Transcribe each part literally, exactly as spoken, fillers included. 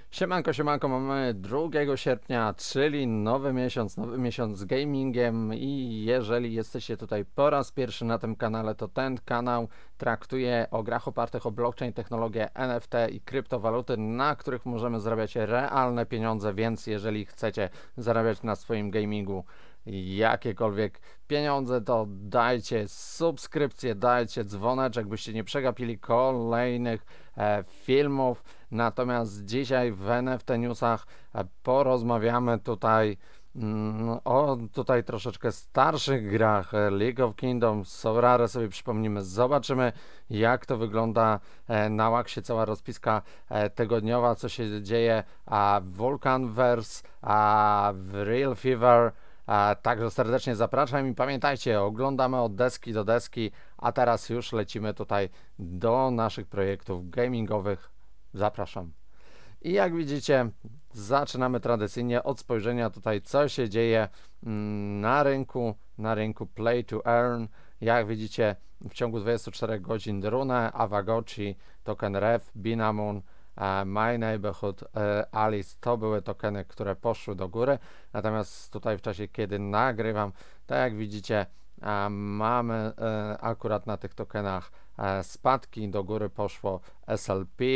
Siemanko, siemanko, mamy drugiego sierpnia, czyli nowy miesiąc, nowy miesiąc z gamingiem i jeżeli jesteście tutaj po raz pierwszy na tym kanale, to ten kanał traktuje o grach opartych o blockchain, technologię N F T i kryptowaluty, na których możemy zarabiać realne pieniądze, więc jeżeli chcecie zarabiać na swoim gamingu jakiekolwiek pieniądze, to dajcie subskrypcję, dajcie dzwoneczek, byście nie przegapili kolejnych e, filmów. Natomiast dzisiaj w N F T Newsach e, porozmawiamy tutaj mm, o tutaj troszeczkę starszych grach. e, League of Kingdoms, Sorare sobie przypomnimy, zobaczymy jak to wygląda e, na Waxie, cała rozpiska e, tygodniowa, co się dzieje a w Vulcanverse, a w Real Fever. A, także serdecznie zapraszam i pamiętajcie, oglądamy od deski do deski, a teraz już lecimy tutaj do naszych projektów gamingowych. Zapraszam. I jak widzicie, zaczynamy tradycyjnie od spojrzenia tutaj, co się dzieje mm, na rynku, na rynku Play to Earn. Jak widzicie, w ciągu dwudziestu czterech godzin Rune, Avagochi, token Ref, Binamun, My Neighborhood, Alice to były tokeny, które poszły do góry, natomiast tutaj w czasie, kiedy nagrywam, tak jak widzicie, mamy akurat na tych tokenach spadki, do góry poszło S L P,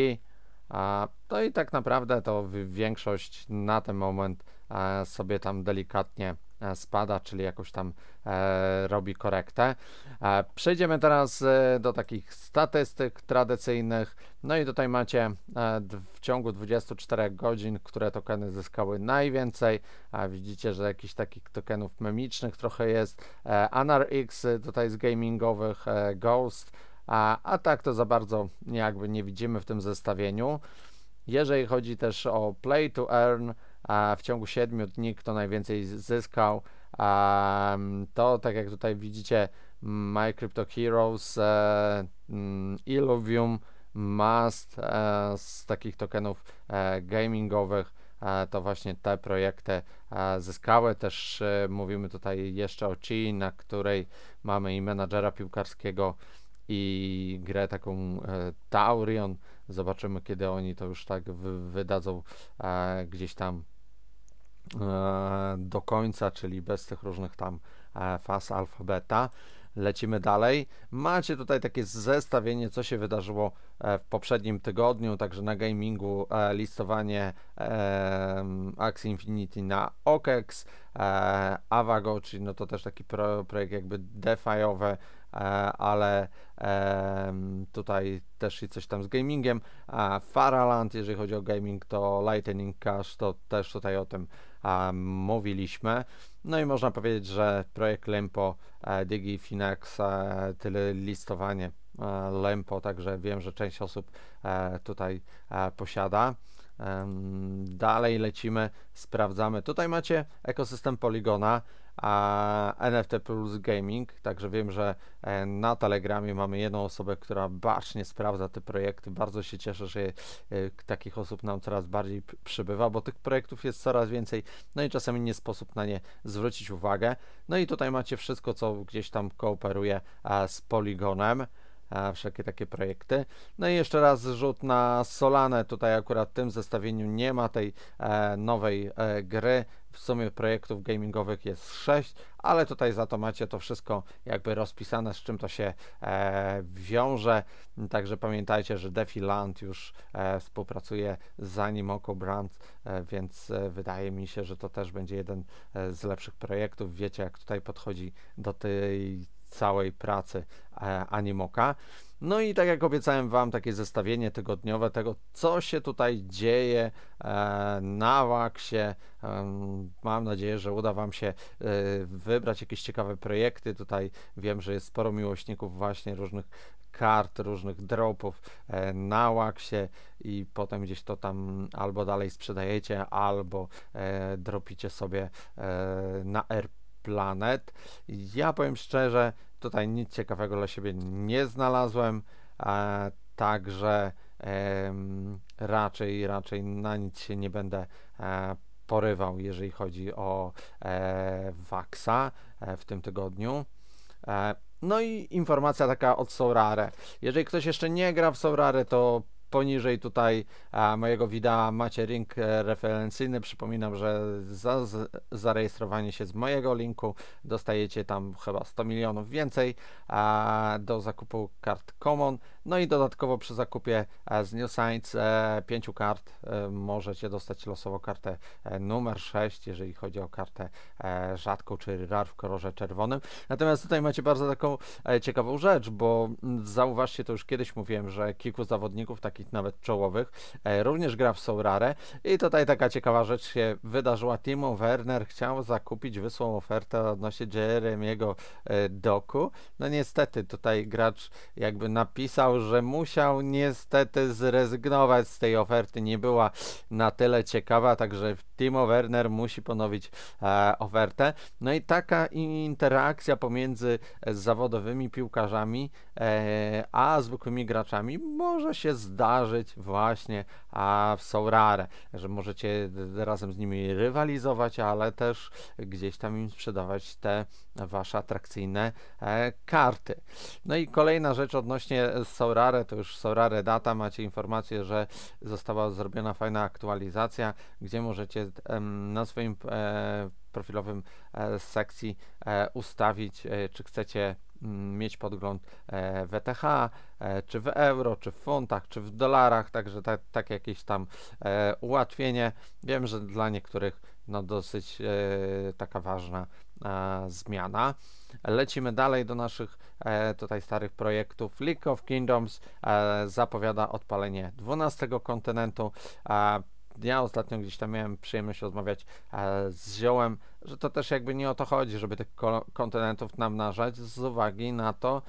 no i tak naprawdę to większość na ten moment sobie tam delikatnie spada, czyli jakoś tam e, robi korektę. E, przejdziemy teraz e, do takich statystyk tradycyjnych. No i tutaj macie e, w ciągu dwudziestu czterech godzin, które tokeny zyskały najwięcej. A widzicie, że jakichś takich tokenów memicznych trochę jest. E, AnarX tutaj z gamingowych, e, Ghost, a, a tak to za bardzo jakby nie widzimy w tym zestawieniu. Jeżeli chodzi też o Play to Earn, a w ciągu siedmiu dni kto najwięcej zyskał, a to tak jak tutaj widzicie, My Crypto Heroes, e, Illuvium, Must, e, z takich tokenów e, gamingowych, e, to właśnie te projekty e, zyskały. Też e, mówimy tutaj jeszcze o Chi, na której mamy i menadżera piłkarskiego i grę taką e, Taurion. Zobaczymy, kiedy oni to już tak wy, wydadzą e, gdzieś tam e, do końca, czyli bez tych różnych tam e, faz alfa, beta. Lecimy dalej. Macie tutaj takie zestawienie, co się wydarzyło e, w poprzednim tygodniu, także na gamingu e, listowanie e, Axie Infinity na OKEX, e, Avagochi, no to też taki pro, projekt jakby DeFi'owy, e, ale e, tutaj też i coś tam z gamingiem. A Faraland, jeżeli chodzi o gaming, to Lightning Cash, to też tutaj o tym a, mówiliśmy. No i można powiedzieć, że projekt Lempo, e, Digi, Finex, e, tyle listowanie e, Lempo, także wiem, że część osób e, tutaj e, posiada. E, dalej lecimy, sprawdzamy. Tutaj macie ekosystem Polygona, a N F T plus Gaming, także wiem, że e, na Telegramie mamy jedną osobę, która bacznie sprawdza te projekty. Bardzo się cieszę, że e, takich osób nam coraz bardziej przybywa, bo tych projektów jest coraz więcej, no i czasami nie sposób na nie zwrócić uwagę. No i tutaj macie wszystko, co gdzieś tam kooperuje e, z Polygonem, e, wszelkie takie projekty. No i jeszcze raz rzut na Solanę. Tutaj akurat w tym zestawieniu nie ma tej e, nowej e, gry. W sumie projektów gamingowych jest sześć, ale tutaj za to macie to wszystko jakby rozpisane, z czym to się e, wiąże. Także pamiętajcie, że Defiland już e, współpracuje z Animoca Brands, e, więc e, wydaje mi się, że to też będzie jeden e, z lepszych projektów. Wiecie, jak tutaj podchodzi do tej całej pracy e, Animoca. No i tak jak obiecałem Wam, takie zestawienie tygodniowe tego, co się tutaj dzieje e, na Waxie. E, mam nadzieję, że uda Wam się e, wybrać jakieś ciekawe projekty. Tutaj wiem, że jest sporo miłośników właśnie różnych kart, różnych dropów e, na Waxie i potem gdzieś to tam albo dalej sprzedajecie, albo e, dropicie sobie e, na R Planet. Ja powiem szczerze, tutaj nic ciekawego dla siebie nie znalazłem, e, także e, raczej, raczej na nic się nie będę e, porywał, jeżeli chodzi o e, Waxa e, w tym tygodniu. E, no i informacja taka od Sorare. Jeżeli ktoś jeszcze nie gra w Sorare, to poniżej tutaj a, mojego wideo macie link e, referencyjny. Przypominam, że za z, zarejestrowanie się z mojego linku dostajecie tam chyba sto milionów więcej a, do zakupu kart Common. No i dodatkowo przy zakupie e, z New Science e, pięciu kart e, możecie dostać losowo kartę e, numer sześć, jeżeli chodzi o kartę e, rzadką czy rar w kolorze czerwonym. Natomiast tutaj macie bardzo taką e, ciekawą rzecz, bo m, zauważcie, to już kiedyś mówiłem, że kilku zawodników, takich nawet czołowych, e, również gra w Soul Rare i tutaj taka ciekawa rzecz się wydarzyła. Timo Werner chciał zakupić, wysłał ofertę odnośnie Jeremiego e, Doku. No niestety tutaj gracz jakby napisał, że musiał niestety zrezygnować z tej oferty, nie była na tyle ciekawa, także Timo Werner musi ponowić e, ofertę. No i taka interakcja pomiędzy zawodowymi piłkarzami e, a zwykłymi graczami może się zdarzyć właśnie a w Soul Rare, że możecie razem z nimi rywalizować, ale też gdzieś tam im sprzedawać te wasze atrakcyjne e, karty. No i kolejna rzecz odnośnie Soul Rare, to już Soul Rare Data, macie informację, że została zrobiona fajna aktualizacja, gdzie możecie em, na swoim e, profilowym e, sekcji e, ustawić, e, czy chcecie m, mieć podgląd e, w E T H, e, czy w euro, czy w funtach, czy w dolarach, także tak, tak jakieś tam e, ułatwienie. Wiem, że dla niektórych no dosyć e, taka ważna e, zmiana. Lecimy dalej do naszych e, tutaj starych projektów. League of Kingdoms e, zapowiada odpalenie dwunastego kontynentu. E, ja ostatnio gdzieś tam miałem przyjemność rozmawiać e, z Ziołem, że to też jakby nie o to chodzi, żeby tych kontynentów namnażać, z uwagi na to,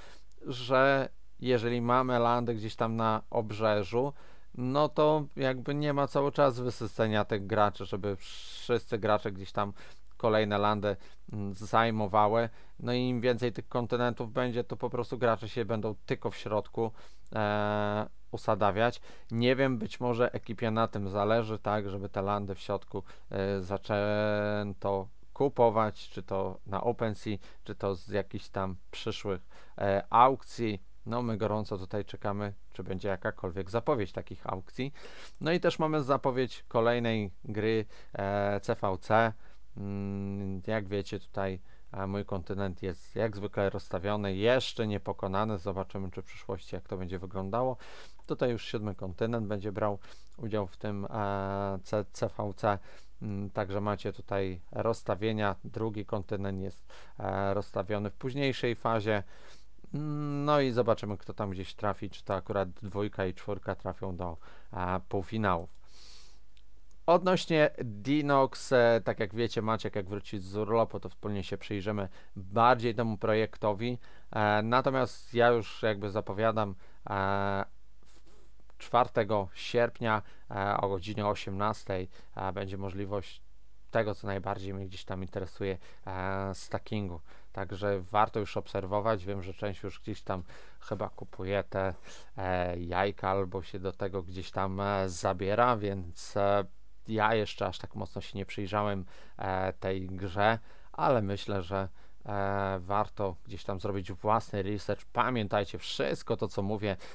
że jeżeli mamy landy gdzieś tam na obrzeżu, no to jakby nie ma cały czas wysycenia tych graczy, żeby wszyscy gracze gdzieś tam kolejne landy zajmowały. No i im więcej tych kontynentów będzie, to po prostu gracze się będą tylko w środku e, usadawiać. Nie wiem, być może ekipie na tym zależy, tak, żeby te landy w środku e, zaczęto kupować, czy to na OpenSea, czy to z jakichś tam przyszłych e, aukcji. No my gorąco tutaj czekamy, czy będzie jakakolwiek zapowiedź takich aukcji. No i też mamy zapowiedź kolejnej gry e, C V C. Mm, jak wiecie, tutaj e, mój kontynent jest jak zwykle rozstawiony, jeszcze nie pokonany. Zobaczymy, czy w przyszłości jak to będzie wyglądało. Tutaj już siódmy kontynent będzie brał udział w tym e, C, CVC. Mm, także macie tutaj rozstawienia. Drugi kontynent jest e, rozstawiony w późniejszej fazie. No i zobaczymy, kto tam gdzieś trafi, czy to akurat dwójka i czwórka trafią do a, półfinałów. Odnośnie Dinox, e, tak jak wiecie, Maciek jak wrócić z urlopu, to wspólnie się przyjrzymy bardziej temu projektowi. E, natomiast ja już jakby zapowiadam e, czwartego sierpnia e, o godzinie osiemnastej e, będzie możliwość tego, co najbardziej mnie gdzieś tam interesuje, e, stackingu. Także warto już obserwować. Wiem, że część już gdzieś tam chyba kupuje te e, jajka albo się do tego gdzieś tam e, zabiera, więc e, ja jeszcze aż tak mocno się nie przyjrzałem e, tej grze, ale myślę, że e, warto gdzieś tam zrobić własny research. Pamiętajcie, wszystko to, co mówię e,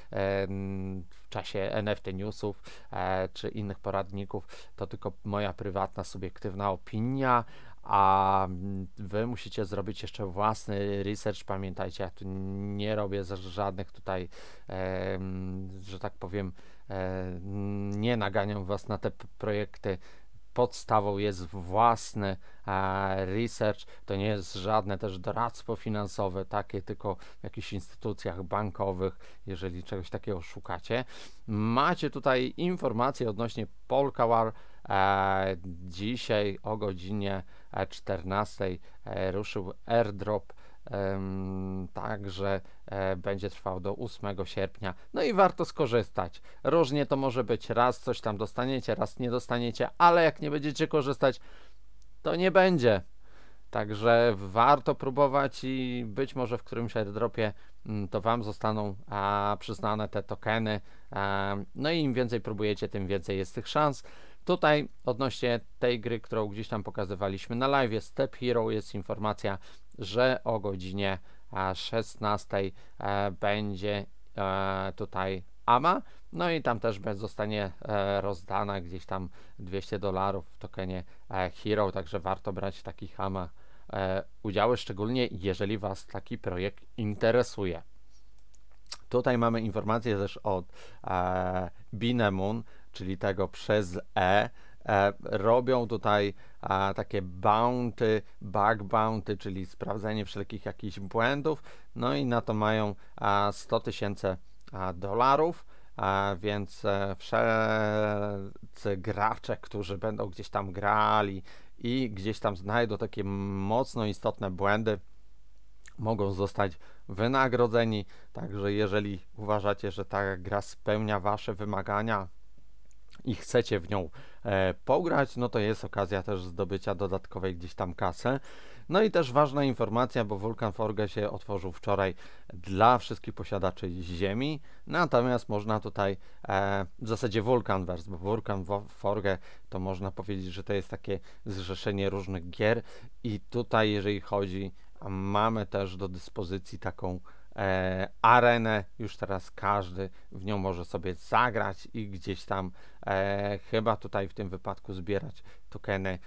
w czasie N F T Newsów e, czy innych poradników, to tylko moja prywatna, subiektywna opinia, a wy musicie zrobić jeszcze własny research. Pamiętajcie, ja tu nie robię żadnych tutaj, e, że tak powiem, e, nie naganiam was na te projekty. Podstawą jest własny e, research, to nie jest żadne też doradztwo finansowe, takie tylko w jakichś instytucjach bankowych, jeżeli czegoś takiego szukacie. Macie tutaj informacje odnośnie Polkawar. E, dzisiaj o godzinie czternastej e, ruszył airdrop, e, także e, będzie trwał do ósmego sierpnia. No i warto skorzystać. Różnie to może być, raz coś tam dostaniecie, raz nie dostaniecie, ale jak nie będziecie korzystać, to nie będzie. Także warto próbować i być może w którymś airdropie to wam zostaną a, przyznane te tokeny. A, no i im więcej próbujecie, tym więcej jest tych szans. Tutaj odnośnie tej gry, którą gdzieś tam pokazywaliśmy na live, Step Hero, jest informacja, że o godzinie szesnastej e, będzie e, tutaj A M A, no i tam też zostanie e, rozdana gdzieś tam dwieście dolarów w tokenie e, Hero, także warto brać w takich A M A e, udziały, szczególnie jeżeli Was taki projekt interesuje. Tutaj mamy informację też od e, Binemun, czyli tego przez E. E, robią tutaj e, takie bounty, bug bounty, czyli sprawdzenie wszelkich jakichś błędów, no i na to mają e, sto tysięcy dolarów, e, więc e, wszelcy gracze, którzy będą gdzieś tam grali i gdzieś tam znajdą takie mocno istotne błędy, mogą zostać wynagrodzeni, także jeżeli uważacie, że ta gra spełnia Wasze wymagania i chcecie w nią e, pograć, no to jest okazja też zdobycia dodatkowej gdzieś tam kasy. No i też ważna informacja, bo Vulkan Forge się otworzył wczoraj dla wszystkich posiadaczy ziemi, natomiast można tutaj e, w zasadzie Vulkanverse, bo Vulkan Forge to można powiedzieć, że to jest takie zrzeszenie różnych gier i tutaj jeżeli chodzi, mamy też do dyspozycji taką E, arenę, już teraz każdy w nią może sobie zagrać i gdzieś tam e, chyba tutaj w tym wypadku zbierać tokeny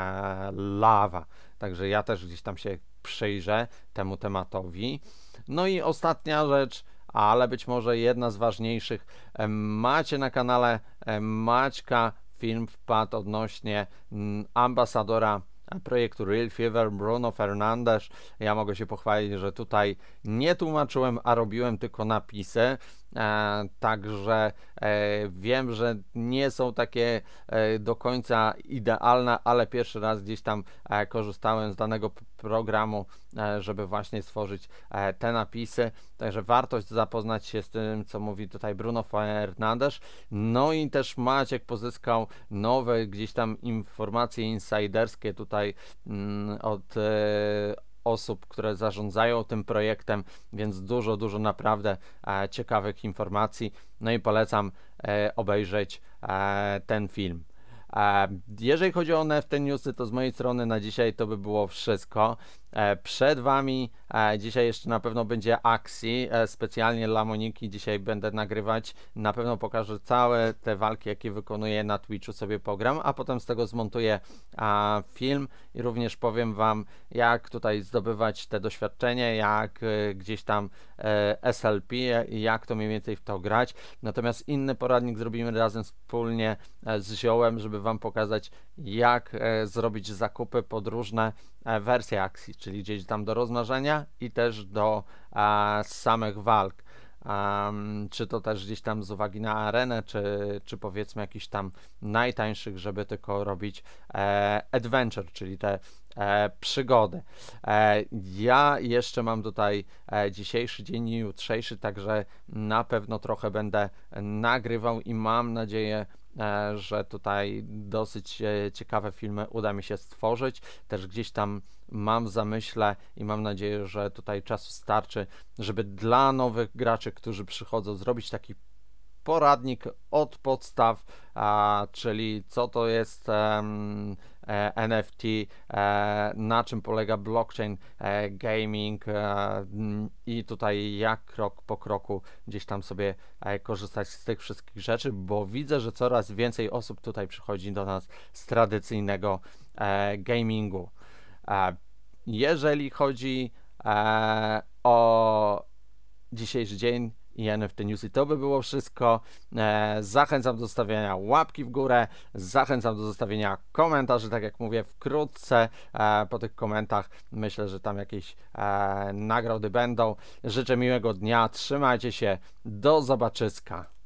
e, lawa, także ja też gdzieś tam się przyjrzę temu tematowi. No i ostatnia rzecz, ale być może jedna z ważniejszych, e, macie na kanale e, Maćka film wpadł odnośnie m, ambasadora projektu Real Fever, Bruno Fernandes. Ja mogę się pochwalić, że tutaj nie tłumaczyłem, a robiłem tylko napisy, e, także e, wiem, że nie są takie e, do końca idealne, ale pierwszy raz gdzieś tam e, korzystałem z danego programu, e, żeby właśnie stworzyć e, te napisy, także warto zapoznać się z tym, co mówi tutaj Bruno Fernandes. No i też Maciek pozyskał nowe gdzieś tam informacje insiderskie tutaj mm, od e, osób, które zarządzają tym projektem, więc dużo, dużo naprawdę e, ciekawych informacji. No i polecam e, obejrzeć e, ten film. E, jeżeli chodzi o N F T newsy, to z mojej strony na dzisiaj to by było wszystko. E, przed Wami e, dzisiaj jeszcze na pewno będzie akcji e, specjalnie dla Moniki. Dzisiaj będę nagrywać, na pewno pokażę całe te walki, jakie wykonuję na Twitchu, sobie pogram, a potem z tego zmontuję a, film i również powiem Wam, jak tutaj zdobywać te doświadczenie, jak e, gdzieś tam e, S L P, jak to mniej więcej w to grać. Natomiast inny poradnik zrobimy razem wspólnie e, z Ziołem, żeby Wam pokazać, jak e, zrobić zakupy pod różne e, wersje akcji, czyli gdzieś tam do rozmnażania i też do e, samych walk. Um, czy to też gdzieś tam z uwagi na arenę, czy, czy powiedzmy jakiś tam najtańszych, żeby tylko robić e, adventure, czyli te e, przygody. E, ja jeszcze mam tutaj e, dzisiejszy dzień i jutrzejszy, także na pewno trochę będę nagrywał i mam nadzieję, e, że tutaj dosyć e, ciekawe filmy uda mi się stworzyć. Też gdzieś tam mam w zamyśle i mam nadzieję, że tutaj czasu starczy, żeby dla nowych graczy, którzy przychodzą, zrobić taki poradnik od podstaw, a, czyli co to jest um, e, N F T, e, na czym polega blockchain e, gaming e, i tutaj jak krok po kroku gdzieś tam sobie e, korzystać z tych wszystkich rzeczy, bo widzę, że coraz więcej osób tutaj przychodzi do nas z tradycyjnego e, gamingu. E, jeżeli chodzi e, o dzisiejszy dzień i N F T Newsy, to by było wszystko. E, zachęcam do zostawienia łapki w górę, zachęcam do zostawienia komentarzy, tak jak mówię, wkrótce e, po tych komentarzach myślę, że tam jakieś e, nagrody będą. Życzę miłego dnia, trzymajcie się, do zobaczyska.